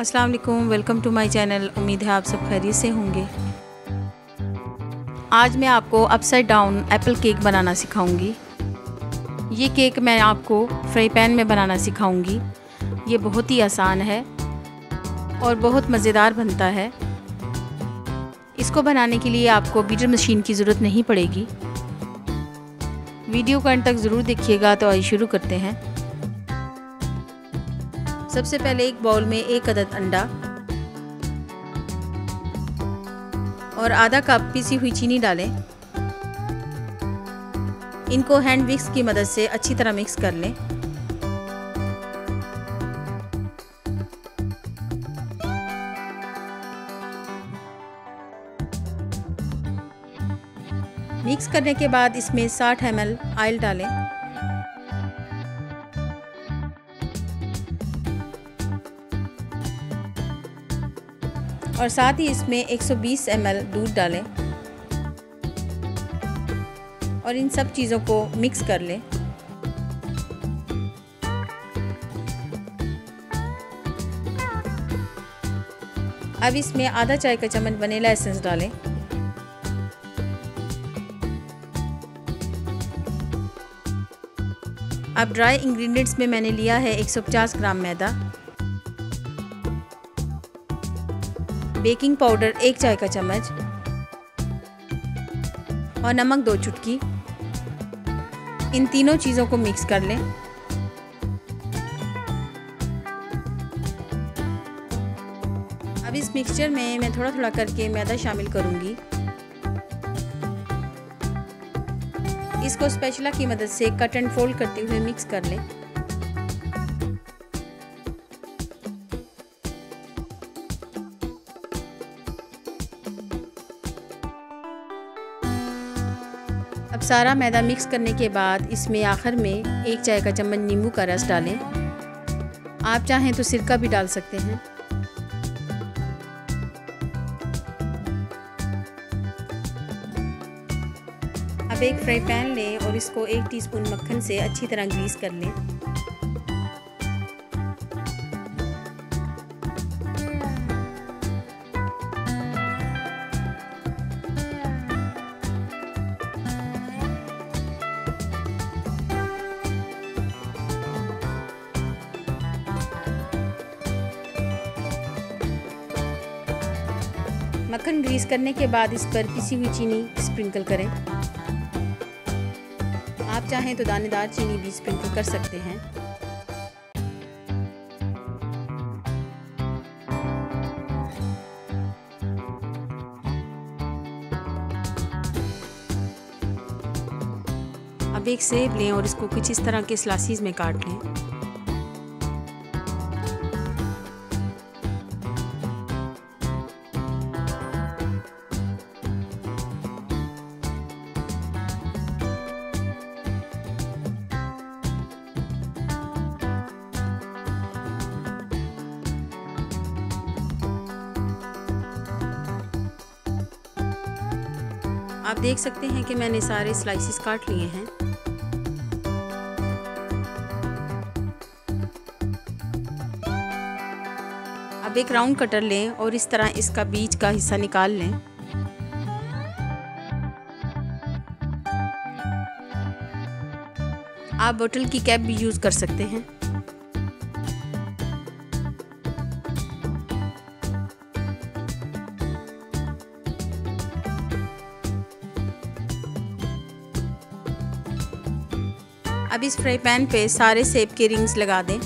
अस्सलाम वालेकुम, welcome to my channel. उम्मीद है आप सब खैरियत से होंगे। आज मैं आपको अपसाइड डाउन एप्पल केक बनाना सिखाऊंगी। ये केक मैं आपको फ्राई पैन में बनाना सिखाऊंगी। ये बहुत ही आसान है और बहुत मज़ेदार बनता है। इसको बनाने के लिए आपको बीटर मशीन की ज़रूरत नहीं पड़ेगी। वीडियो को अंत तक ज़रूर देखिएगा। तो आइए शुरू करते हैं। सबसे पहले एक बाउल में 1 अदद अंडा और आधा कप पिसी हुई चीनी डालें। इनको हैंड विक्स की मदद से अच्छी तरह मिक्स कर लें। मिक्स करने के बाद इसमें 60 ml ऑयल डालें। और साथ ही इसमें 120 ml दूध डालें और इन सब चीज़ों को मिक्स कर लें। अब इसमें आधा चाय का चम्मच वनीला एसेंस डालें। अब ड्राई इंग्रेडिएंट्स में मैंने लिया है 150 ग्राम मैदा, बेकिंग पाउडर 1 चाय का चम्मच और नमक 2 चुटकी। इन तीनों चीज़ों को मिक्स कर लें। अब इस मिक्सचर में मैं थोड़ा थोड़ा करके मैदा शामिल करूंगी। इसको स्पैचुला की मदद से कट एंड फोल्ड करते हुए मिक्स कर लें। अब सारा मैदा मिक्स करने के बाद इसमें आखिर में 1 चाय का चम्मच नींबू का रस डालें। आप चाहें तो सिरका भी डाल सकते हैं। अब एक फ्राई पैन लें और इसको 1 टीस्पून मक्खन से अच्छी तरह ग्रीस कर लें। मक्खन ग्रीस करने के बाद इस पर पिसी हुई चीनी स्प्रिंकल करें। आप चाहें तो दानेदार चीनी भी स्प्रिंकल कर सकते हैं। अब एक सेब लें और इसको कुछ इस तरह के स्लाइसेस में काट लें। आप देख सकते हैं कि मैंने सारे स्लाइसेस काट लिए हैं। अब एक राउंड कटर लें और इस तरह इसका बीच का हिस्सा निकाल लें। आप बोतल की कैप भी यूज़ कर सकते हैं। अब इस फ्राई पैन पे सारे सेब के रिंग्स लगा दें।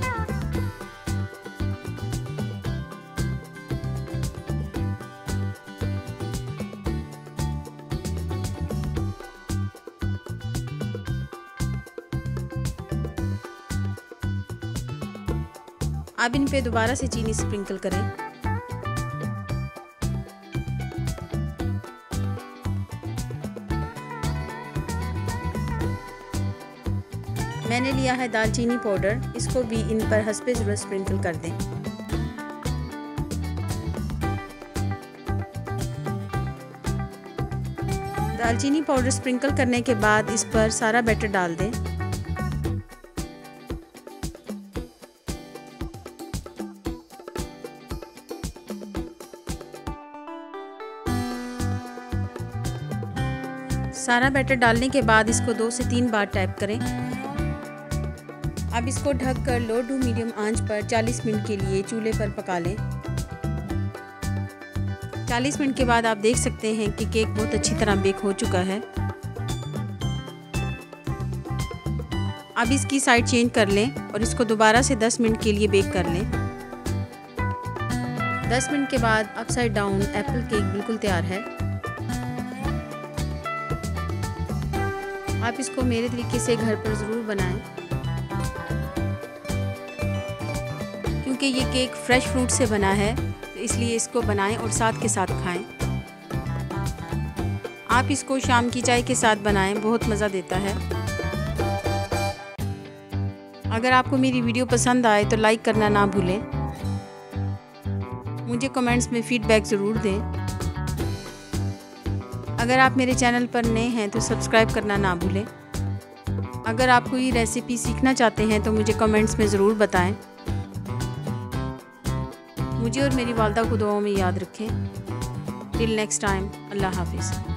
अब इन पे दोबारा से चीनी स्प्रिंकल करें। मैंने लिया है दालचीनी पाउडर, इसको भी इन पर हस्बे ज़रूरत स्प्रिंकल कर दें। दालचीनी पाउडर स्प्रिंकल करने के बाद इस पर सारा बैटर डाल दें। सारा बैटर डालने के बाद इसको 2 से 3 बार टैप करें। अब इसको ढककर लो टू मीडियम आंच पर 40 मिनट के लिए चूल्हे पर पका लें। 40 मिनट के बाद आप देख सकते हैं कि केक बहुत अच्छी तरह बेक हो चुका है। अब इसकी साइड चेंज कर लें और इसको दोबारा से 10 मिनट के लिए बेक कर लें। 10 मिनट के बाद अपसाइड डाउन एप्पल केक बिल्कुल तैयार है। आप इसको मेरे तरीके से घर पर ज़रूर बनाएं, क्योंकि ये केक फ्रेश फ्रूट से बना है, तो इसलिए इसको बनाएं और साथ के साथ खाएं। आप इसको शाम की चाय के साथ बनाएं, बहुत मज़ा देता है। अगर आपको मेरी वीडियो पसंद आए तो लाइक करना ना भूलें। मुझे कमेंट्स में फ़ीडबैक ज़रूर दें। अगर आप मेरे चैनल पर नए हैं तो सब्सक्राइब करना ना भूलें। अगर आप कोई रेसिपी सीखना चाहते हैं तो मुझे कमेंट्स में ज़रूर बताएं। मुझे और मेरी वालदा को दुआओं में याद रखें। टिल नेक्स्ट टाइम, अल्लाह हाफिज़।